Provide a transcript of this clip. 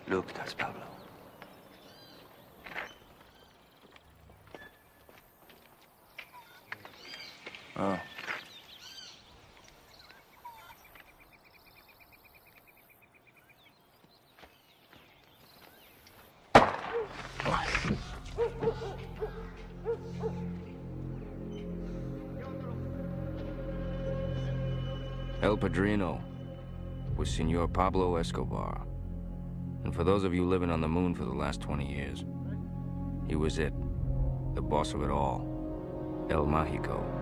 Look, that's Pablo. Oh. El Padrino was Senor Pablo Escobar. And for those of you living on the moon for the last 20 years, he was it. The boss of it all. El Mágico.